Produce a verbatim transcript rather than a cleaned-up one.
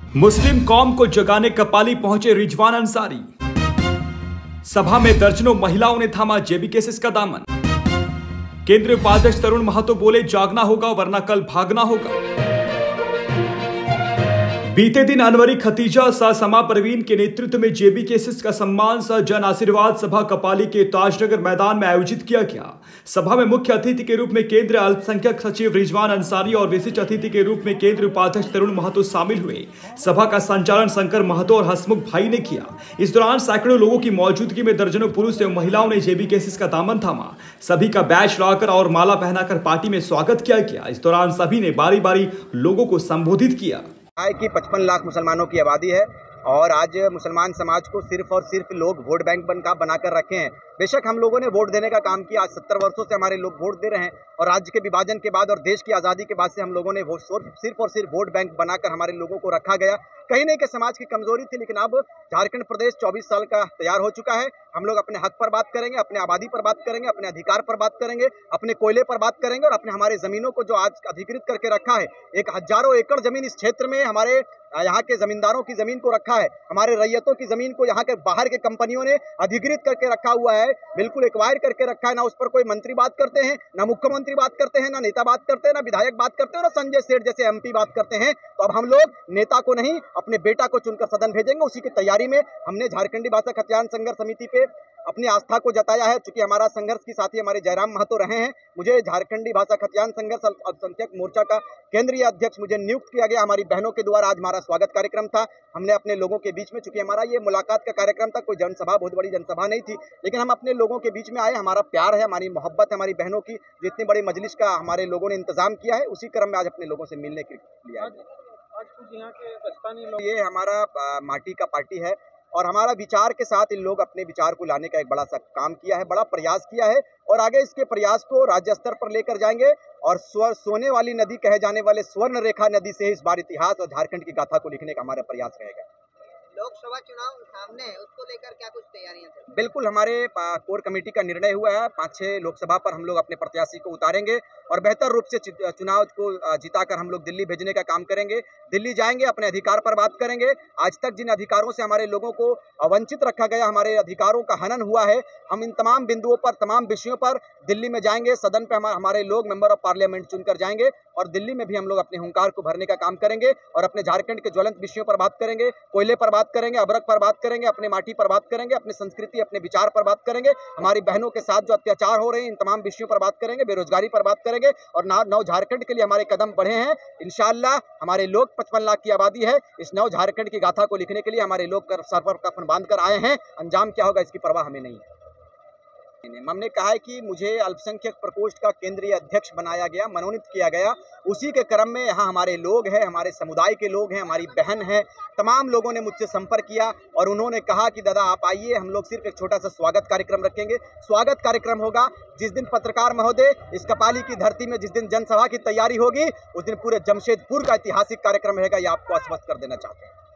मुस्लिम कौम को जगाने कपाली पहुंचे रिजवान अंसारी। सभा में दर्जनों महिलाओं ने थामा जेबी केसेस का दामन। केंद्रीय उपाध्यक्ष तरुण महतो बोले, जागना होगा वरना कल भागना होगा। बीते दिन अनवरी खतीजा सा समा परवीन के नेतृत्व में जेबी केसेस का सम्मान सा जन आशीर्वाद सभा कपाली के ताजनगर मैदान में आयोजित किया गया। सभा में मुख्य अतिथि के रूप में केंद्रीय अल्पसंख्यक सचिव रिजवान अंसारी और विशिष्ट अतिथि के रूप में केंद्रीय उपाध्यक्ष तरुण महतो शामिल हुए। सभा का संचालन शंकर महतो और हसमुख भाई ने किया। इस दौरान सैकड़ों लोगों की मौजूदगी में दर्जनों पुरुष एवं महिलाओं ने जेबी केसेस का दामन थामा। सभी का बैच लाकर और माला पहनाकर पार्टी में स्वागत किया गया। इस दौरान सभी ने बारी बारी लोगों को संबोधित किया कि पचपन लाख मुसलमानों की आबादी है और आज मुसलमान समाज को सिर्फ और सिर्फ लोग वोट बैंक बन का बनाकर रखे हैं। बेशक हम लोगों ने वोट देने का काम किया, आज सत्तर वर्षों से हमारे लोग वोट दे रहे हैं और राज्य के विभाजन के बाद और देश की आज़ादी के बाद से हम लोगों ने वोट सिर्फ और सिर्फ वोट बैंक बनाकर हमारे लोगों को रखा गया। कहीं नहीं कि समाज की कमजोरी थी, लेकिन अब झारखंड प्रदेश चौबीस साल का तैयार हो चुका है। हम लोग अपने हक पर बात करेंगे, अपने आबादी पर बात करेंगे, अपने अधिकार पर बात करेंगे, अपने कोयले पर बात करेंगे और अपने हमारे जमीनों को जो आज अधिकृत करके रखा है। एक हजारों एकड़ जमीन इस क्षेत्र में हमारे यहाँ के जमींदारों की जमीन को रखा है, हमारे रैयतों की जमीन को यहाँ के बाहर के कंपनियों ने अधिकृत करके रखा हुआ है, बिल्कुल एक्वायर करके रखा है। ना उस पर कोई मंत्री बात करते हैं, ना मुख्यमंत्री बात करते हैं, ना नेता बात करते हैं, ना विधायक बात करते हैं, ना संजय सेठ जैसे एमपी बात करते हैं। तो अब हम लोग नेता को नहीं, अपने बेटा को चुनकर सदन भेजेंगे। उसी की तैयारी में हमने झारखंडी भाषा खतियान संघर्ष समिति पे अपनी आस्था को जताया है। चूंकि हमारा संघर्ष की साथी हमारे जयराम महतो रहे हैं, मुझे झारखंडी भाषा खतियान संघर्ष अल्पसंख्यक मोर्चा का केंद्रीय अध्यक्ष मुझे नियुक्त किया गया। हमारी बहनों के द्वारा आज हमारा स्वागत कार्यक्रम था। हमने अपने लोगों के बीच में, चूंकि हमारा ये मुलाकात का कार्यक्रम था, कोई जनसभा, बहुत बड़ी जनसभा नहीं थी, लेकिन हम अपने लोगों के बीच में आए। हमारा प्यार है, हमारी मोहब्बत है हमारी बहनों की, जो इतनी बड़ी मजलिस का हमारे लोगों ने इंतजाम किया है, उसी क्रम में आज अपने लोगों से मिलने के लिए आए। यहाँ के दस्तानी लोग, ये हमारा आ, माटी का पार्टी है और हमारा विचार के साथ इन लोग अपने विचार को लाने का एक बड़ा सा काम किया है, बड़ा प्रयास किया है और आगे इसके प्रयास को राज्य स्तर पर लेकर जाएंगे। और स्वर सोने वाली नदी कहे जाने वाले स्वर्ण रेखा नदी से इस बार इतिहास और झारखंड की गाथा को लिखने का हमारा प्रयास रहेगा। लोकसभा चुनाव सामने है, उसको लेकर क्या कुछ तैयारियां चल रही हैं? बिल्कुल, हमारे कोर कमेटी का निर्णय हुआ है, पाँच छः लोकसभा पर हम लोग अपने प्रत्याशी को उतारेंगे और बेहतर रूप से चुनाव को जिताकर हम लोग दिल्ली भेजने का काम करेंगे। दिल्ली जाएंगे, अपने अधिकार पर बात करेंगे। आज तक जिन अधिकारों से हमारे लोगों को वंचित रखा गया, हमारे अधिकारों का हनन हुआ है, हम इन तमाम बिंदुओं पर, तमाम विषयों पर दिल्ली में जाएंगे। सदन पे हमारे लोग मेंबर ऑफ पार्लियामेंट चुनकर जाएंगे और दिल्ली में भी हम लोग अपने हुंकार को भरने का काम करेंगे और अपने झारखंड के ज्वलंत विषयों पर बात करेंगे, कोयले पर बात करेंगे, अबरक पर बात करेंगे, अपने माटी पर बात करेंगे, अपनी संस्कृति, अपने विचार पर बात करेंगे, हमारी बहनों के साथ जो अत्याचार हो रहे हैं इन तमाम विषयों पर बात करेंगे, बेरोजगारी पर बात करेंगे और नव झारखंड के लिए हमारे कदम बढ़े हैं। इंशाअल्लाह हमारे लोग पचपन लाख की आबादी है, इस नव झारखंड की गाथा को लिखने के लिए हमारे लोग सर पर कफन बांध कर आए हैं। अंजाम क्या होगा इसकी परवाह हमें नहीं है। हमने कहा है कि मुझे अल्पसंख्यक प्रकोष्ठ का केंद्रीय अध्यक्ष बनाया गया, मनोनीत किया गया। उसी के क्रम में यहाँ हमारे लोग हैं, हमारे समुदाय के लोग हैं, हमारी बहन हैं, तमाम लोगों ने मुझसे संपर्क किया और उन्होंने कहा कि दादा आप आइए, हम लोग सिर्फ एक छोटा सा स्वागत कार्यक्रम रखेंगे। स्वागत कार्यक्रम होगा जिस दिन पत्रकार महोदय इस कपाली की धरती में जिस दिन जनसभा की तैयारी होगी, उस दिन पूरे जमशेदपुर का ऐतिहासिक कार्यक्रम रहेगा, ये आपको आश्वस्त कर देना चाहते हैं।